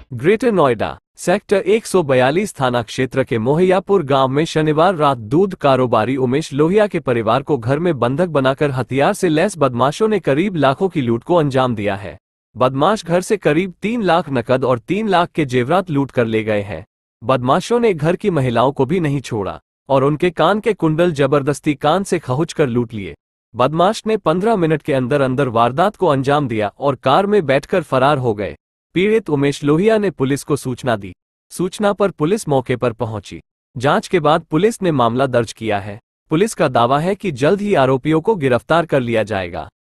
Greater Noida sector 142 थाना क्षेत्र के मोहैयापुर गांव में शनिवार रात दूध कारोबारी उमेश लोहिया के परिवार को घर में बंधक बनाकर हथियार से लैस बदमाशों ने करीब लाखों की लूट को अंजाम दिया है। बदमाश घर से करीब 3 लाख नकद और 3 लाख के जेवरात लूट कर ले गए हैं। बदमाशों ने घर की महिलाओं को भी नहीं छोड़ा और उनके कान के कुंडल जबरदस्ती कान से खहुच कर लूट लिए। बदमाश ने 15 मिनट के अंदर अंदर वारदात को अंजाम दिया और कार में बैठकर फरार हो गए। पीड़ित उमेश लोहिया ने पुलिस को सूचना दी। सूचना पर पुलिस मौके पर पहुंची। जांच के बाद पुलिस ने मामला दर्ज किया है। पुलिस का दावा है कि जल्द ही आरोपियों को गिरफ्तार कर लिया जाएगा।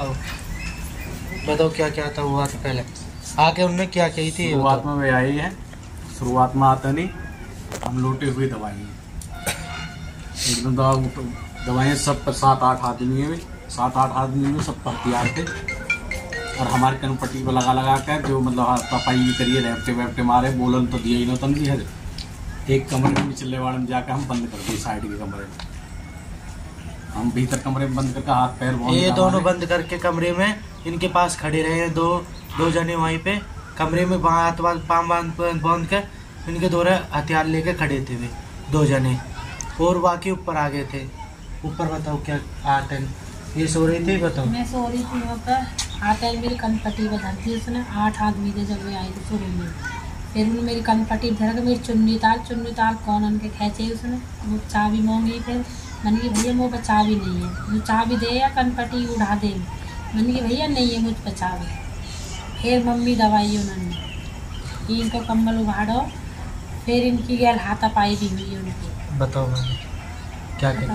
बताओ क्या क्या था हुआ था पहले आके उनने क्या कही थी? शुरुआत में वे आई है, शुरुआत में आता नहीं, हम लूटे हुए दवाई एकदम दवाइयाँ सब पर 7-8 आदमी में 7-8 आदमी में सब हथियार थे और हमारे कन पट्टी पर लगा कर जो मतलब सफाई भी करिए रेपटे वेपटे मारे बोलन तो दिया ही ना तन है। एक कमरे में चलने वाले में जाकर हम बंद कर दिए, साइड के कमरे में हम भीतर कमरे में बंद करके हाथ पैर ये दोनों बंद करके कमरे में इनके पास खड़े रहे हैं। दो जने वहीं पे कमरे में हाथ पाम बांध कर इनके दोनों हथियार लेके खड़े थे वे 2 जने और बाकी ऊपर आ गए थे। ऊपर बताओ क्या आटे ये सो रही थी? बताओ। मैं सो रही थी वहाँ पर आटे मेरी कनपट्टी बता थी उसने 8 आदमी थे जब वे आई थी सोने में। फिर उन्होंने मेरी कनपट्टी धरा के मेरी चुन्नी ताल कौन उनके खेचे उसने वो चाबी मांगी। फिर मैंने कि भैया मुझ पर चाबी नहीं है, मुझे चाबी दे या कनपट्टी उड़ा दे। मैंने कि भैया नहीं है मुझ पर चाबी। फिर मम्मी दवाई उन्होंने इनको कम्बल उघाड़ो। फिर इनकी गैल हाथापाई भी हुई उनकी। बताओ क्या क्या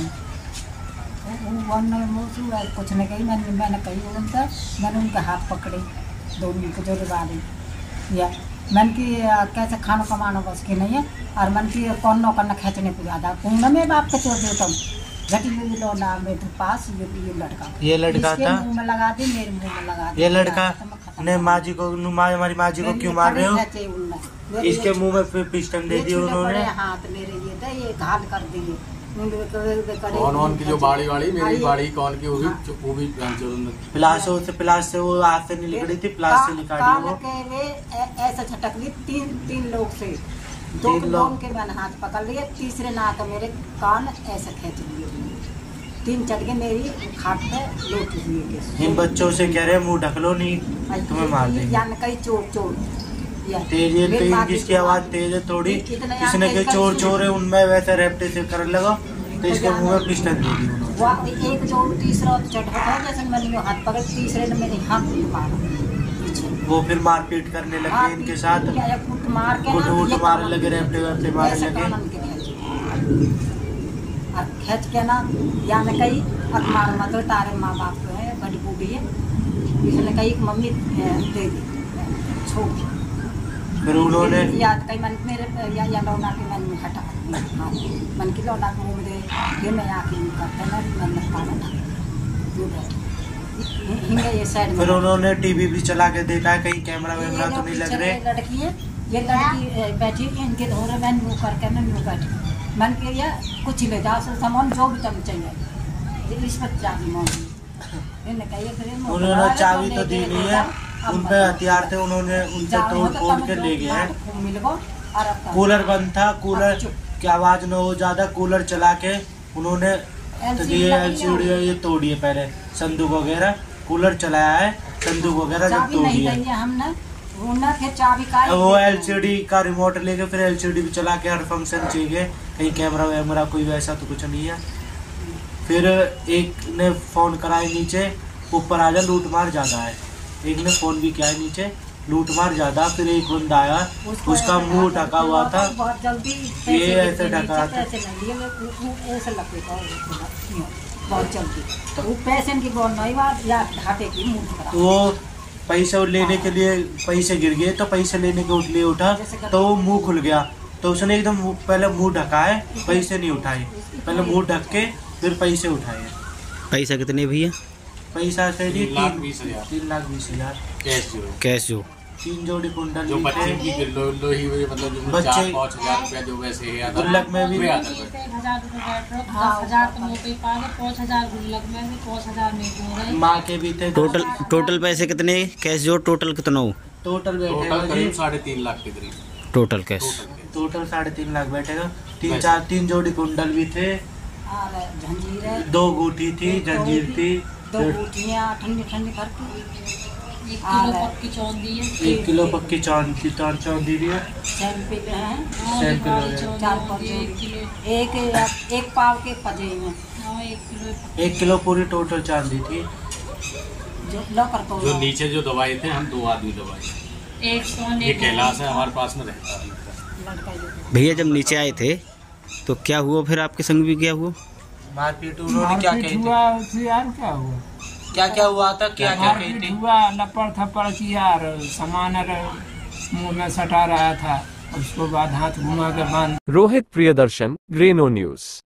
कुछ नहीं कही मैंने कही उनका। मैंने उनके हाथ पकड़े दोनों को जो बारे या मन की कैसे खाना कमाना बस की नहीं है और मन की कौन नौ करना खींचने को ज़्यादा कुंड में बाप के चोर देता हूँ घटी हुई लौटा मेरे पास ये लड़का था मुँह में लगा दी मेरे मुँह में लगा दी। ये लड़का ने माँ जी को हमारी माँ जी को क्यों मार रहे हो? इसके मुँह में पिस्टन दे दिया उन्होंने। हाथ मेरे ये घाट कर दिए। कौन की जो बाड़ी मेरी बाड़ी कौन की वो भी प्लास से वो हाथ से नहीं निकली थी, प्लास से निकाली वो ऐसा झटक ली 3 लोग से 2 लोग के मैंने हाथ पकड़ लिए, तीसरे नाक मेरे कान ऐसे खींच लिए 3 चढ़ के मेरी खाट पे लोट हुई। इन बच्चों से कह रहे मुंह ढक लो नहीं तुम्हें मार देंगे। यानी कई चोर तेज जिसकी आवाज तेज है थोड़ी किसने के चोर है उनमें वैसे रेपटे से कर लगा तो इसके मुंह में पिस्टन दे दी। एक जो तीसरा चढ़ा जैसे मैंने हाथ पकड़ तीसरे ने मेरे हाथ मारा। वो फिर मारपीट करने लगे इनके साथ कुट मारने लगे रेपटे मारने लगे खींच के ना या न कही मार मतलब तारे माँ बाप को है बड़ी बूढ़ी है इसने कही मम्मी दे दी छोड़। फिर उन्होंने याद कई मन मेरे या लौटा के मन में हटा मन की लौटा के मुँह दे फिर मैं आके करते ना मन पाना ये साइड। फिर उन्होंने टीवी भी चला के देखा है कहीं कैमरा वैमरा तो नहीं लग रहे। लड़की है ये लड़की बैठी इनके धोरे बहन मुँह करके ना मुँह बैठी मन के ये कुछ ले जाओ सामान जो भी तुम चाहिए इस पर चाबी मांगी। उन्होंने चाबी तो दी नहीं है, उन पे हथियार थे उन्होंने उनसे तोड़ के ले गए हैं। कूलर बंद था, कूलर की आवाज न हो ज्यादा कूलर चला के उन्होंने LCD ये तोड़ी है। पहले संदूक वगैरह कूलर चलाया है, संदूक वगैरह जब तोड़ी है वो LCD का रिमोट लेके फिर LCD भी चला के हर फंक्शन चाहिए कहीं कैमरा वैमरा कोई वैसा तो कुछ नहीं है। फिर एक ने फोन कराया नीचे ऊपर आ जा लूट मार ज्यादा है, एक ने फोन भी किया है नीचे लूट मार ज्यादा। फिर एक बंदा आया उसका मुंह ढका हुआ था, ये ऐसे ढका था वो पैसे लेने के लिए पैसे गिर गए तो पैसे लेने के लिए उठा तो वो मुंह खुल गया तो उसने एकदम पहले मुंह ढका है, पैसे नहीं उठाए, पहले मुंह ढक के फिर पैसे उठाए। पैसा कितने भैया? पैसा से 3,20,000 कैश जो 3 जोड़ी कुंडल जो बच्चे की लोही हुई मतलब जो 4-5,000 रुपया जो वैसे है गुल्लक में भी 10,000 रुपये माँ के भी थे। टोटल पैसे कितने कैश जो टोटल कितना हो? टोटल बैठेगा टोटल जी, करीब 3.5 लाख के करीब टोटल कैश। टोटल 3.5 लाख बैठेगा। 3 जोड़ी कुंडल भी थे, और जंजीरें 2 गुठी थी, जंजीर थी, 2 गुठियाँ ठंडी ठंडी भर की, 1 किलो पक्की चौंधी है, 1 किलो पक्की चांदी भी है, सैंपिल हैं, सैंपिल और है। चौंधी 4 होती है, 1 किलो, एक पाव के पजे में 1 किलो 1 किलो पूरी टोटल चांदी थी। जो लो कर तो जो नीचे जो दवाई थे हम 2 आदमी दवाई, 1 सोन ये कैलाश है हमारे पास में रहता है। लड़का जो भैया जब नीचे आए थे तो क्या हुआ, फिर आपके संग भी क्या हुआ? मारपीट उन्होंने क्या कही थी? यार क्या हुआ, क्या क्या हुआ था, क्या क्या कही मारपीट थी? हुआ, लपड़ थप्पड़ किया और सामान मुंह में सटा रहा था, उसको बाद हाथ घुमा के बांध रोहित प्रियदर्शन, ग्रेनो न्यूज।